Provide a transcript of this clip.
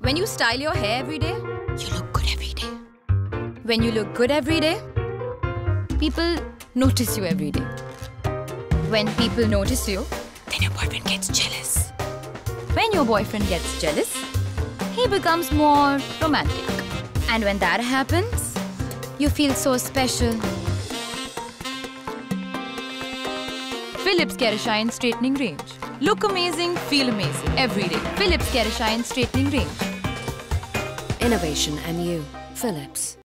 When you style your hair every day, you look good every day. When you look good every day, people notice you every day. When people notice you, then your boyfriend gets jealous. When your boyfriend gets jealous, he becomes more romantic. And when that happens, you feel so special. Philips Kerashine Straightening Range. Look amazing, feel amazing every day. Philips Kerashine Straightening Range. Innovation and you, Philips.